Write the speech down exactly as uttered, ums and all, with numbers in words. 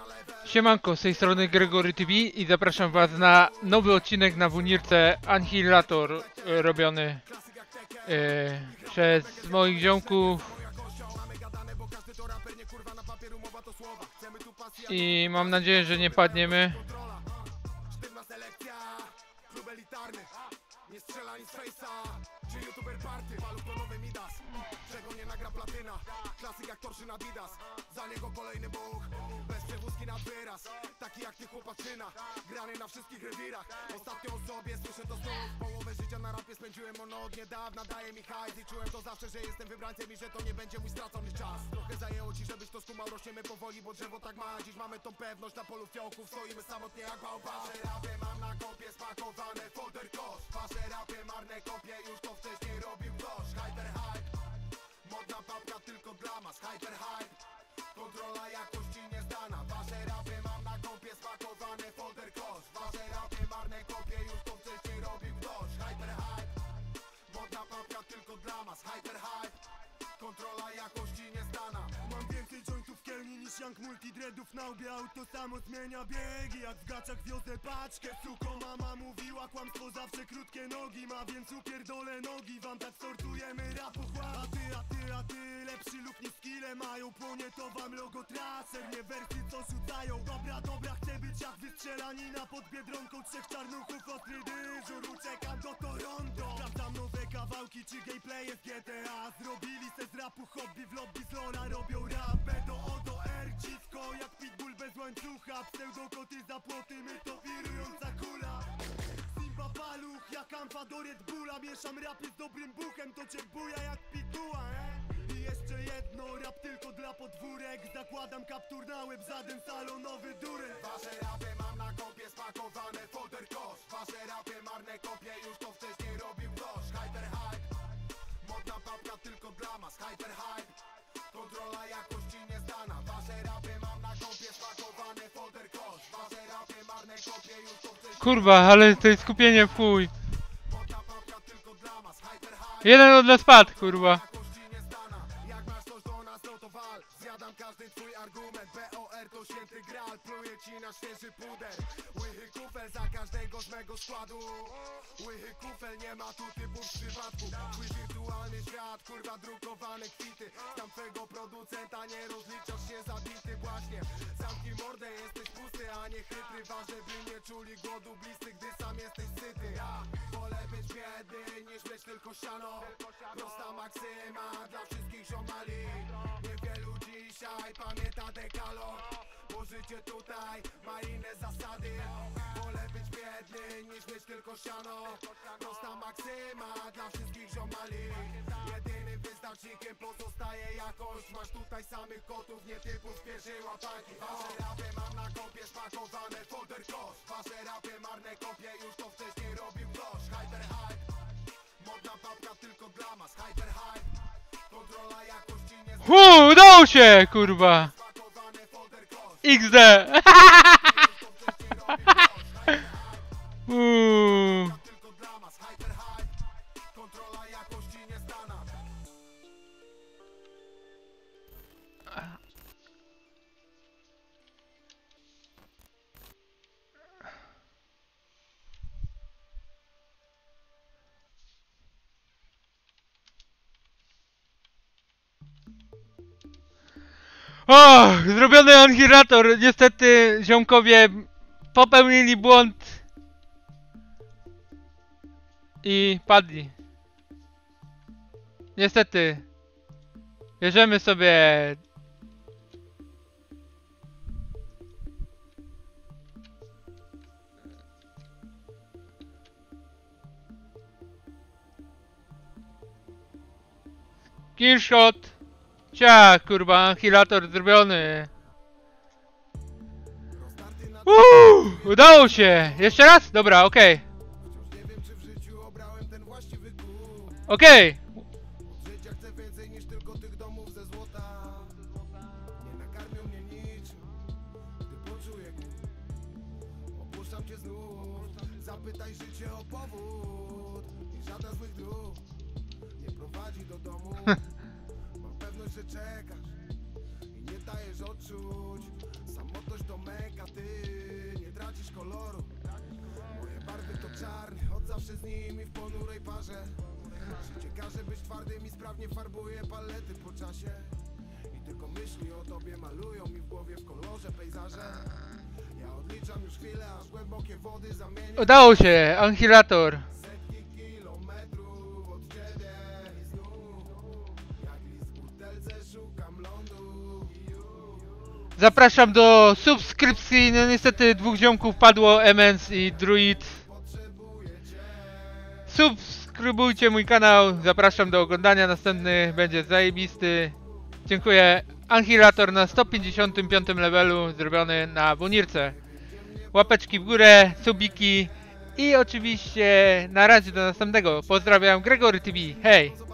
Siemanko, z tej strony Gregory T V i zapraszam was na nowy odcinek na Wunirce Annihilator e, robiony e, przez moich ziomków i mam nadzieję, że nie padniemy. Nie strzela nic fejsa, czy youtuber party, walutonowy Midas, czego nie nagra platyna, klasyk jak torszy na Adidas, za niego kolejny buch, bez przewózki na wyraz, taki jak ty chłopaczyna, grany na wszystkich rewirach, ostatnio o sobie słyszę to znów, połowę życia na rapie spędziłem ono od niedawna, daje mi hajs i czułem to zawsze, że jestem wybrańcem i że to nie będzie mój stracony czas, trochę zajęło ci, żebyś to skumał, rośniemy powoli, bo drzewo tak ma, dziś mamy tą pewność, na polu fiołków stoimy samotnie jak bałwan, rapy mam na kopie spakowane, folder kosz, wasze rapy marne kopie, już to wcześniej robił ktoś. Hyper hype, modna papka tylko dla mas. Hyper hype, kontrola jakości niezdana. Wasze rapy mam na kopie spakowane, folder kosz. Wasze rapy marne kopie, już to wcześniej robił ktoś. Hyper hype, modna papka tylko dla mas. Hyper hype, kontrola jakości niezdana. Mam więcej jointów w kielni niż Young Multidreadów na łbie. Auto samo zmienia biegi, jak w gaciach wiozę paczkę. Suko mama mówiła, kłamstwo zawsze krótkie nogi ma, więc upierdolę nogi. Wam tak sortujemy rapu chłap. A ty, a ty, a ty, lepszy lub nie skille mają. Płonie to wam logo traser, nie wersy co rzucają. Dobra, dobra, chcę być jak wystrzelanina pod Biedronką. Trzech czarnuchów, ostry dyżur, uciekam do Toronto. Sprawdzam nowe kawałki czy gameplaye w G T A. Zrobili se z rapu hobby, w lobby z Lola robią rap. B do O do R, dziwko jak pitbull bez łańcucha. Pseudokoty za płoty, my to wirująca kula. Simba paluch, jak amfa do Red Bulla. Mieszam rapy z dobrym buchem, to cię buja jak pituła, eh? I jeszcze jedno, rap tylko dla podwórek. Zakładam kaptur na łeb, żaden salonowy durek. Wasze rapy mam na kopie spakowane, folder kosz. Wasze rapy marne kopie, już to wcześniej robił ktoś. Hyper hype, modna papka tylko dla mas. Hyper hype, kontrola jakości niezdana. Wasze rapy mam na kopie spakowane, folder kosz. Wasze rapy marne kopie, już to wcześniej. Kurwa, ale to jest skupienie w chuj. Jeden od nas padł, kurwa. Jak masz coś do nas, no to wal. Zjadam każdy twój argument. B O R to święty gral, pluję ci na świeży puder. Łychy kufel za każdego z mego składu. Łychy kufel, nie ma tu typów w przypadku. Twój wirtualny świat, kurwa drukowane kwity. Tam twego producenta nie rozliczasz się za bity właśnie. Zamknij mordę, jesteś pusty, a nie chytry. Ważne by nie czuli głodu bliscy, gdy sam jesteś syty. Ja wolę być biedny niż mieć tylko siano. Prosta maksyma dla wszystkich ziomali. Niewielu dzisiaj pamięta dekalog, bo życie tutaj ma inne zasady. Wolę być biedny niż mieć tylko siano. Prosta maksyma dla wszystkich ziomali. Jedynym wyznacznikiem pozostaje jakość. Masz tutaj samych kotów, nie typów pierwszej łapanki. Wasze rapy mam na kopie spakowane, folder kosz. Wasze rapy marne kopie, już to wcześniej robił ktoś. Hyper hype, modna papka tylko dla mas. Hyper hype, kontrola jakości nie. Hu, udało się, kurwa. X D. Uuu. O, zrobiony Annihilator. Niestety ziomkowie popełnili błąd i padli. Niestety. Bierzemy sobie killshot. Cia, kurwa, Annihilator zrobiony. Uuu, udało się. Jeszcze raz? Dobra, okej. Okay. Okej. Okay. Zapytaj życie o powód i żaden złych dróg nie prowadzi do domu. Mam pewność, że czekasz i nie dajesz odczuć. Samotność to tańczę z nimi w ponurej parze. Życie każe być twardym i sprawnie farbuje palety po czasie. I tylko myśli o tobie malują mi w głowie w kolorze pejzaże. Ja odliczam już chwilę, aż głębokie wody zamienię Udało się, Annihilator. setki kilometrów od ciebie i znów. Jak list w butelce szukam lądu. Zapraszam do subskrypcji. No niestety dwóch ziomków padło, Emens i Druid. Subskrybujcie mój kanał. Zapraszam do oglądania. Następny będzie zajebisty. Dziękuję. Annihilator na sto pięćdziesiątym piątym levelu, zrobiony na Bunirce. Łapeczki w górę, subiki i oczywiście na razie do następnego. Pozdrawiam, Gregory T V. Hej!